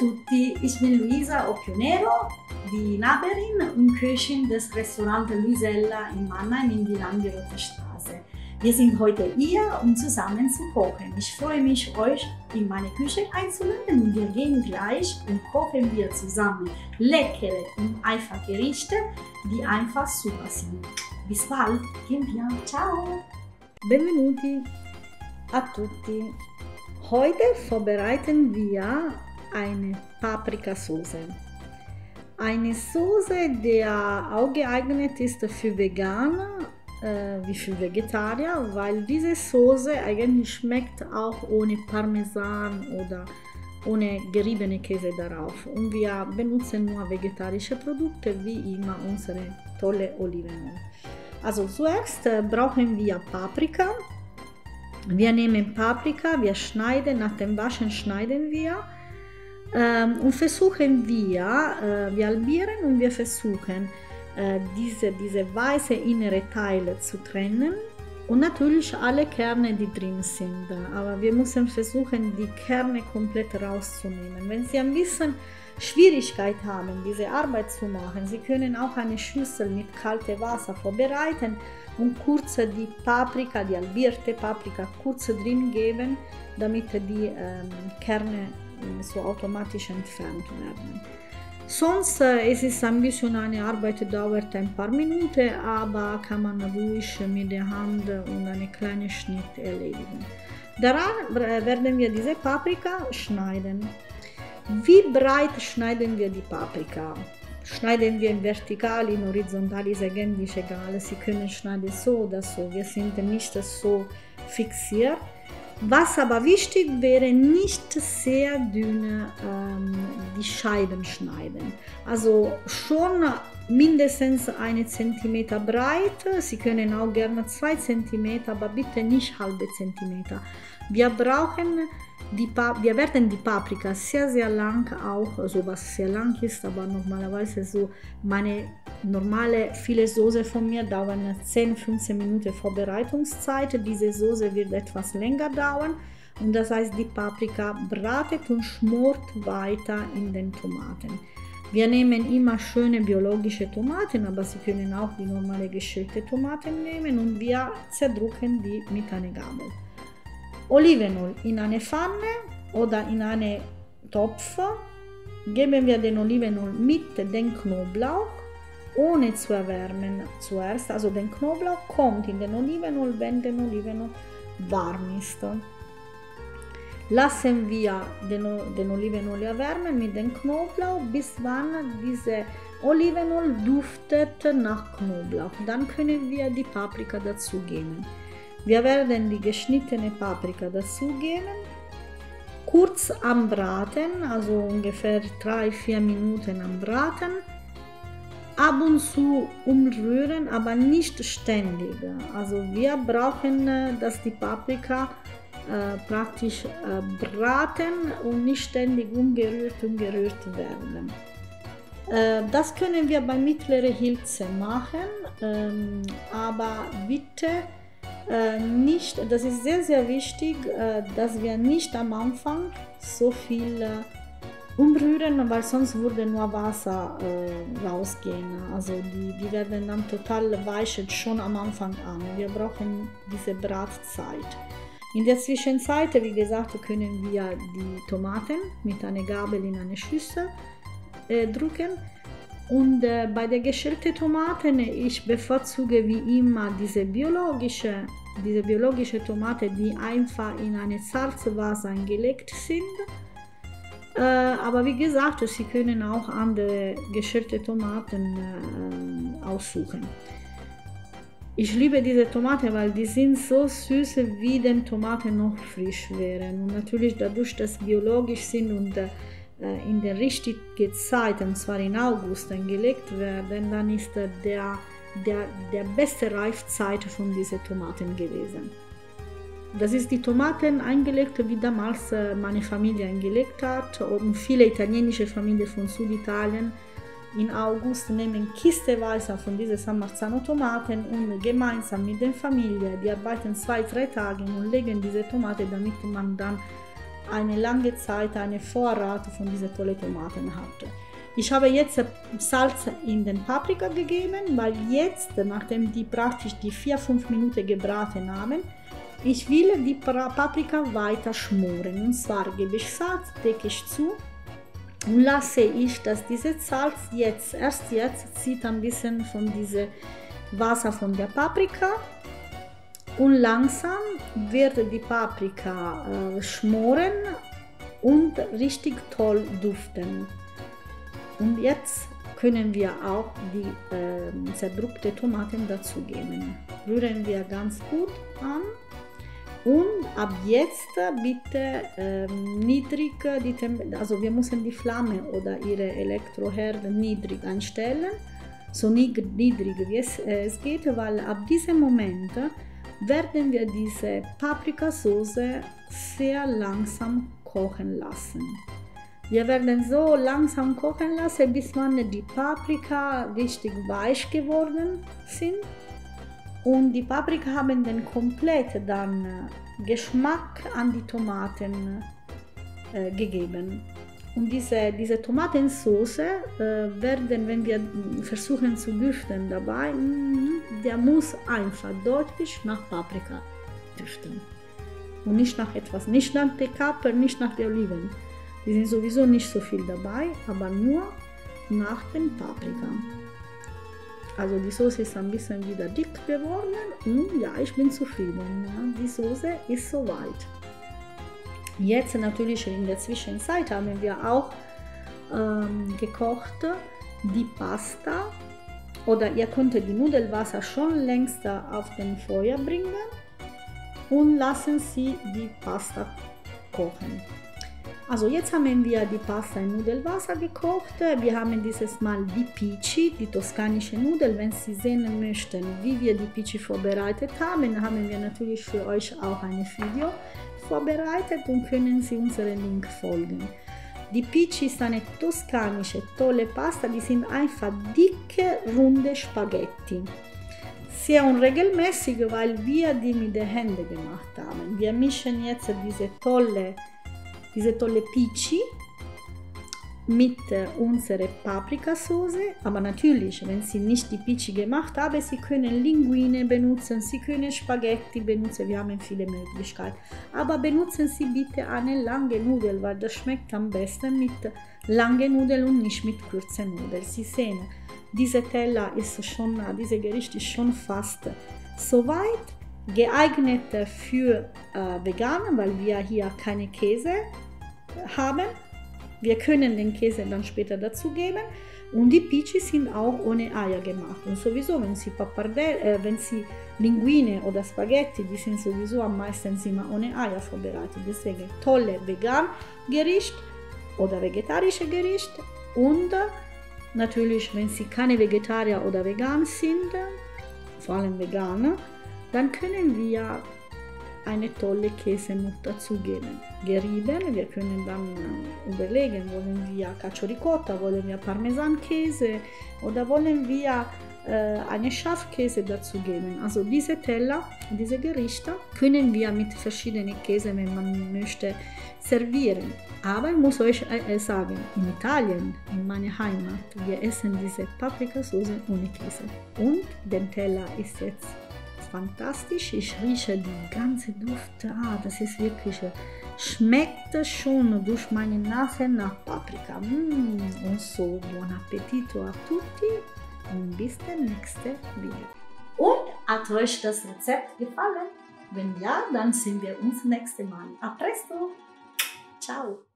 tutti, ich bin Luisa Occhionero, die Nachbarin und Köchin des Restaurants Luisella in Mannheim in die Landwirte Straße. Wir sind heute hier, um zusammen zu kochen. Ich freue mich, euch in meine Küche einzuladen und wir gehen gleich und kochen wir zusammen leckere und einfache Gerichte, die einfach super sind. Bis bald, gehen wir. Ciao! Benvenuti a tutti! Heute vorbereiten wir eine Paprikasauce. Eine Soße, die auch geeignet ist für Veganer wie für Vegetarier, weil diese Soße eigentlich schmeckt auch ohne Parmesan oder ohne geriebene Käse darauf. Und wir benutzen nur vegetarische Produkte, wie immer unsere tolle Olivenöl. Also zuerst brauchen wir Paprika. Wir nehmen Paprika, wir schneiden, nach dem Waschen schneiden wir und versuchen wir halbieren und wir versuchen diese weiße innere Teile zu trennen und natürlich alle Kerne, die drin sind. Aber wir müssen versuchen, die Kerne komplett rauszunehmen. Wenn Sie ein bisschen Schwierigkeit haben, diese Arbeit zu machen, Sie können auch eine Schüssel mit kaltem Wasser vorbereiten und kurz die Paprika, die halbierte Paprika, kurz drin geben, damit die Kerne so automatisch entfernt werden. Sonst es ist ein bisschen eine Arbeit, dauert ein paar Minuten, aber kann man ruhig mit der Hand und einen kleinen Schnitt erledigen. Daran werden wir diese Paprika schneiden. Wie breit schneiden wir die Paprika? Schneiden wir in vertikal, in horizontal, ist eigentlich egal. Sie können schneiden so oder so. Wir sind nicht so fixiert. Was aber wichtig wäre, nicht sehr dünn die Scheiben schneiden. Also schon mindestens 1 cm breit. Sie können auch gerne 2 cm, aber bitte nicht halbe Zentimeter. Wir werden die Paprika sehr, sehr lang auch, also was sehr lang ist, aber normalerweise so meine normale viele Soße von mir dauern 10-15 Minuten Vorbereitungszeit. Diese Soße wird etwas länger dauern und das heißt, die Paprika bratet und schmort weiter in den Tomaten. Wir nehmen immer schöne biologische Tomaten, aber Sie können auch die normale geschälte Tomaten nehmen und wir zerdrücken die mit einer Gabel. Olivenöl in eine Pfanne oder in einen Topf. Geben wir den Olivenöl mit dem Knoblauch, ohne zu erwärmen zuerst. Also der Knoblauch kommt in den Olivenöl, wenn der Olivenöl warm ist. Lassen wir den Olivenöl erwärmen mit dem Knoblauch, bis wann diese Olivenöl duftet nach Knoblauch. Dann können wir die Paprika dazugeben. Wir werden die geschnittene Paprika dazugeben, kurz anbraten, also ungefähr 3-4 Minuten anbraten, ab und zu umrühren, aber nicht ständig. Also wir brauchen, dass die Paprika praktisch braten und nicht ständig umgerührt werden. Das können wir bei mittlerer Hitze machen, aber bitte nicht, das ist sehr, sehr wichtig, dass wir nicht am Anfang so viel umrühren, weil sonst würde nur Wasser rausgehen. Also die werden dann total weich schon am Anfang an. Wir brauchen diese Bratzeit. In der Zwischenzeit, wie gesagt, können wir die Tomaten mit einer Gabel in eine Schüssel drücken. Und bei der geschälten Tomaten, ich bevorzuge wie immer diese biologische Tomate, die einfach in eine Salzwasser eingelegt sind. Aber wie gesagt, Sie können auch andere geschälte Tomaten aussuchen. Ich liebe diese Tomaten, weil die sind so süß, wie die Tomaten noch frisch wären. Und natürlich dadurch, dass sie biologisch sind und in der richtigen Zeit, und zwar in August, eingelegt werden, dann ist der beste Reifzeit von diesen Tomaten gewesen. Das ist die Tomaten eingelegt, wie damals meine Familie eingelegt hat, und viele italienische Familien von Süditalien in August nehmen kistenweise von diesen San Marzano Tomaten und gemeinsam mit der Familie, die arbeiten 2-3 Tage und legen diese Tomaten, damit man dann eine lange Zeit einen Vorrat von diesen tollen Tomaten hatte. Ich habe jetzt Salz in den Paprika gegeben, weil jetzt, nachdem die praktisch die 4-5 Minuten gebraten haben, ich will die Paprika weiter schmoren. Und zwar gebe ich Salz, decke ich zu und lasse ich, dass dieses Salz erst jetzt zieht ein bisschen von diesem Wasser von der Paprika und langsam wird die Paprika schmoren und richtig toll duften. Und jetzt können wir auch die zerdrückte Tomaten dazugeben. Rühren wir ganz gut an. Und ab jetzt bitte niedrig, also wir müssen die Flamme oder ihre Elektroherd niedrig einstellen, so niedrig wie es geht, weil ab diesem Moment werden wir diese Paprikasauce sehr langsam kochen lassen. Wir werden so langsam kochen lassen, bis die Paprika richtig weich geworden sind. Und die Paprika haben dann komplett Geschmack an die Tomaten gegeben. Und diese Tomatensauce werden, wenn wir versuchen zu duften dabei, der muss einfach deutlich nach Paprika duften. Und nicht nach etwas, nicht nach der Kapern, nicht nach der Oliven. Die sind sowieso nicht so viel dabei, aber nur nach dem Paprika. Also die Soße ist ein bisschen wieder dick geworden und ja, ich bin zufrieden. Ja. Die Soße ist soweit. Jetzt natürlich in der Zwischenzeit haben wir auch gekocht die Pasta, oder ihr könnt die Nudelwasser schon längst auf den Feuer bringen und lassen Sie die Pasta kochen. Also jetzt haben wir die Pasta in Nudelwasser gekocht. Wir haben dieses Mal die Pici, die toskanische Nudel. Wenn Sie sehen möchten, wie wir die Pici vorbereitet haben, haben wir natürlich für euch auch ein Video vorbereitet und können Sie unserem Link folgen. Die Pici ist eine toskanische, tolle Pasta. Die sind einfach dicke, runde Spaghetti. Sehr unregelmäßig, weil wir die mit den Händen gemacht haben. Wir mischen jetzt diese tolle Pici mit unserer Paprikasauce, aber natürlich, wenn Sie nicht die Pici gemacht haben, Sie können Linguine benutzen, Sie können Spaghetti benutzen, wir haben viele Möglichkeiten, aber benutzen Sie bitte eine lange Nudel, weil das schmeckt am besten mit langen Nudeln und nicht mit kurzen Nudeln. Sie sehen, dieser Teller ist schon, dieses Gericht ist schon fast soweit. Geeignet für Veganer, weil wir hier keine Käse haben. Wir können den Käse dann später dazugeben. Und die Pici sind auch ohne Eier gemacht. Und sowieso, wenn Sie Linguine oder Spaghetti, die sind sowieso am meisten immer ohne Eier vorbereitet. Deswegen tolle Vegan-Gericht oder vegetarische Gericht. Und natürlich, wenn Sie keine Vegetarier oder Vegan sind, vor allem Veganer, dann können wir eine tolle Käse noch dazugeben. Gerieben, wir können dann überlegen, wollen wir Cacio Ricotta, wollen wir Parmesankäse oder wollen wir eine Schafkäse dazugeben. Also diese Teller, diese Gerichte können wir mit verschiedenen Käse, wenn man möchte, servieren. Aber ich muss euch sagen, in Italien, in meiner Heimat, wir essen diese Paprikasauce ohne Käse. Und der Teller ist jetzt fantastisch. Ich rieche die ganze Duft. Das ist wirklich, schmeckt schon durch meine Nase nach Paprika. Und so, buon appetito a tutti und bis zum nächsten Video. Und hat euch das Rezept gefallen? Wenn ja, dann sehen wir uns nächstes Mal. A presto! Ciao!